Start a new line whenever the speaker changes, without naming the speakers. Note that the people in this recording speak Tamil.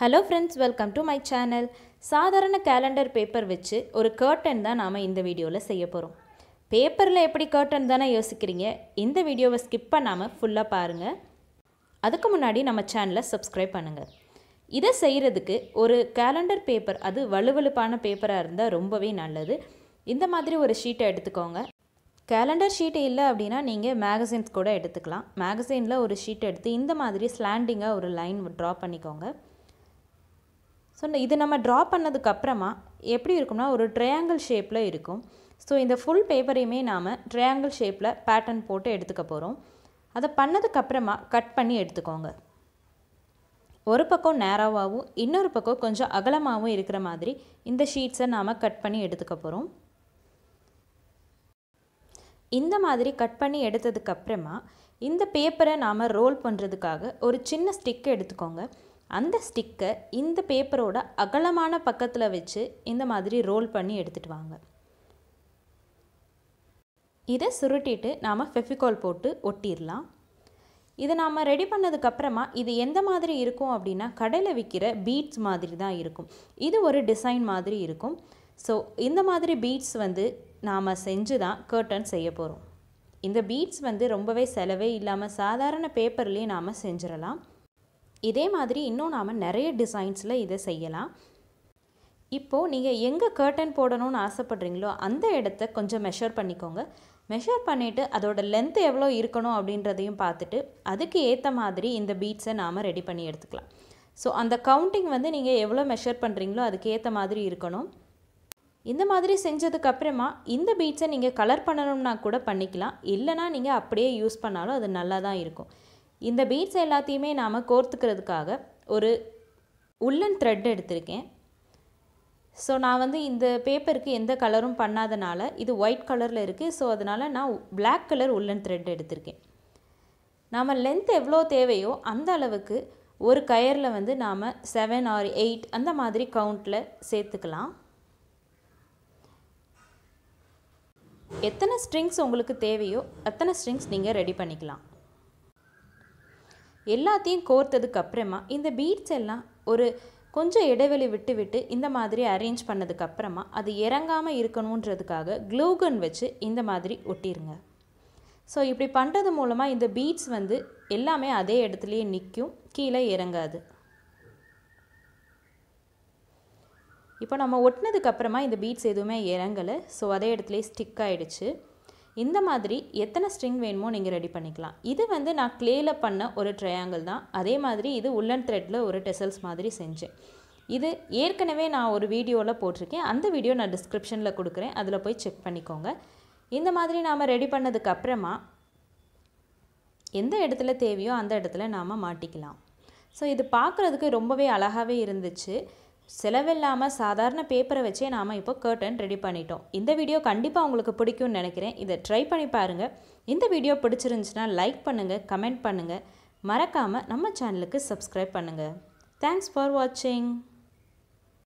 Hello friends, welcome to my channel. சாதாரண calendar paper வச்சு ஒரு curtain தான் நாம இந்த வீடியோல செய்ய போறோம். பேப்பர்ல எப்படி curtain தானே யோசிக்கிறீங்க? இந்த வீடியோவை skip பண்ணாம ஃபுல்லா பாருங்க. அதுக்கு முன்னாடி நம்ம சேனலை subscribe பண்ணுங்க. இதை செய்யறதுக்கு ஒரு calendar paper அது வழுவழுப்பான பேப்பரா இருந்தா ரொம்பவே நல்லது. இந்த மாதிரி ஒரு ஷீட்டை எடுத்துக்கோங்க. கேலண்டர் ஷீட் இல்லை அப்படின்னா நீங்கள் மேகசின்ஸ் கூட எடுத்துக்கலாம். மேகசினில் ஒரு ஷீட் எடுத்து இந்த மாதிரி ஸ்லாண்டிங்காக ஒரு லைன் ட்ரா பண்ணிக்கோங்க. ஸோ இது நம்ம ட்ரா பண்ணதுக்கப்புறமா எப்படி இருக்கும்னா ஒரு ட்ரையாங்கிள் ஷேப்பில் இருக்கும். ஸோ இந்த ஃபுல் பேப்பரையுமே நாம் ட்ரையாங்கிள் ஷேப்பில் பேட்டர்ன் போட்டு எடுத்துக்க போகிறோம். அதை பண்ணதுக்கப்புறமா கட் பண்ணி எடுத்துக்கோங்க. ஒரு பக்கம் நேராவாகவும் இன்னொரு பக்கம் கொஞ்சம் அகலமாகவும் இருக்கிற மாதிரி இந்த ஷீட்ஸை நாம் கட் பண்ணி எடுத்துக்க போகிறோம். இந்த மாதிரி கட் பண்ணி எடுத்ததுக்கப்புறமா இந்த பேப்பரை நாம் ரோல் பண்ணுறதுக்காக ஒரு சின்ன ஸ்டிக் எடுத்துக்கோங்க. அந்த ஸ்டிக்கை இந்த பேப்பரோட அகலமான பக்கத்தில் வச்சு இந்த மாதிரி ரோல் பண்ணி எடுத்துகிட்டு வாங்க. இதை சுருட்டிட்டு நாம் ஃபெவிகால் போட்டு ஒட்டிடலாம். இதை நாம் ரெடி பண்ணதுக்கப்புறமா இது எந்த மாதிரி இருக்கும் அப்படின்னா கடையில் விற்கிற பீட்ஸ் மாதிரி தான் இருக்கும். இது ஒரு டிசைன் மாதிரி இருக்கும். ஸோ இந்த மாதிரி பீட்ஸ் நாம் செஞ்சு தான் கர்டன் செய்ய போகிறோம். இந்த பீட்ஸ் ரொம்பவே செலவே இல்லாமல் சாதாரண பேப்பர்லேயே நாம் செஞ்சிடலாம். இதே மாதிரி இன்னும் நாம் நிறைய டிசைன்ஸில் இதை செய்யலாம். இப்போது நீங்கள் எங்கே கர்டன் போடணும்னு ஆசைப்படுறீங்களோ அந்த இடத்த கொஞ்சம் மெஷர் பண்ணிக்கோங்க. மெஷர் பண்ணிவிட்டு அதோட லென்த் எவ்வளோ இருக்கணும் அப்படின்றதையும் பார்த்துட்டு அதுக்கு ஏற்ற மாதிரி இந்த பீட்ஸை நாம் ரெடி பண்ணி எடுத்துக்கலாம். ஸோ அந்த கவுண்டிங் நீங்கள் எவ்வளோ மெஷர் பண்ணுறீங்களோ அதுக்கு ஏற்ற மாதிரி இருக்கணும். இந்த மாதிரி செஞ்சதுக்கப்புறமா இந்த பீட்ஸை நீங்கள் கலர் பண்ணணும்னா கூட பண்ணிக்கலாம். இல்லைனா நீங்கள் அப்படியே யூஸ் பண்ணாலும் அது நல்லா தான் இருக்கும். இந்த பீட்ஸ் எல்லாத்தையுமே நாம் கோர்த்துக்கிறதுக்காக ஒரு உள்ளன் த்ரெட் எடுத்திருக்கேன். ஸோ நான் இந்த பேப்பருக்கு எந்த கலரும் பண்ணாதனால இது ஒயிட் கலரில் இருக்குது. ஸோ அதனால் நான் பிளாக் கலர் உள்ளன் த்ரெட் எடுத்திருக்கேன். நாம் லென்த் எவ்வளோ தேவையோ அந்த அளவுக்கு ஒரு கயரில் நாம் 7 or 8 அந்த மாதிரி கவுண்டில் சேர்த்துக்கலாம். எத்தனை ஸ்ட்ரிங்ஸ் உங்களுக்கு தேவையோ அத்தனை ஸ்ட்ரிங்ஸ் நீங்கள் ரெடி பண்ணிக்கலாம். எல்லாத்தையும் கோர்த்ததுக்கு அப்புறமா இந்த பீட்ஸ் எல்லாம் ஒரு கொஞ்சம் இடைவெளி விட்டு இந்த மாதிரி அரேஞ்ச் பண்ணதுக்கப்புறமா அது இறங்காமல் இருக்கணுன்றதுக்காக க்ளூகன் வச்சு இந்த மாதிரி ஒட்டிடுங்க. ஸோ இப்படி பண்ணுறது மூலமாக இந்த பீட்ஸ் எல்லாமே அதே இடத்துலையே நிற்கும், கீழே இறங்காது. இப்போ நம்ம ஒட்டினதுக்கப்புறமா இந்த பீட்ஸ் எதுவுமே இறங்கலை. ஸோ அதே இடத்துலையே ஸ்டிக் ஆகிடுச்சு. இந்த மாதிரி எத்தனை ஸ்ட்ரிங் வேணுமோ நீங்கள் ரெடி பண்ணிக்கலாம். இது நான் க்ளேயில் பண்ண ஒரு ட்ரையாங்கிள் தான். அதே மாதிரி இது உள்ளன் த்ரெட்டில் ஒரு டெசல்ஸ் மாதிரி செஞ்சேன். இது ஏற்கனவே நான் ஒரு வீடியோவில் போட்டிருக்கேன். அந்த வீடியோ நான் டிஸ்கிரிப்ஷனில் கொடுக்குறேன், அதில் போய் செக் பண்ணிக்கோங்க. இந்த மாதிரி நாம் ரெடி பண்ணதுக்கப்புறமா எந்த இடத்துல தேவையோ அந்த இடத்துல நாம் மாட்டிக்கலாம். ஸோ இது பார்க்குறதுக்கு ரொம்பவே அழகாகவே இருந்துச்சு. செலவில்லாமல் சாதாரண பேப்பரை வச்சே நாம் இப்போ கர்டன் ரெடி பண்ணிட்டோம். இந்த வீடியோ கண்டிப்பாக உங்களுக்கு பிடிக்கும்னு நினைக்கிறேன். இதை ட்ரை பண்ணி பாருங்கள். இந்த வீடியோ பிடிச்சிருந்துச்சுன்னா லைக் பண்ணுங்கள், கமெண்ட் பண்ணுங்கள். மறக்காமல் நம்ம சேனலுக்கு சப்ஸ்கிரைப் பண்ணுங்கள். தேங்க்ஸ் ஃபார் வாட்சிங்.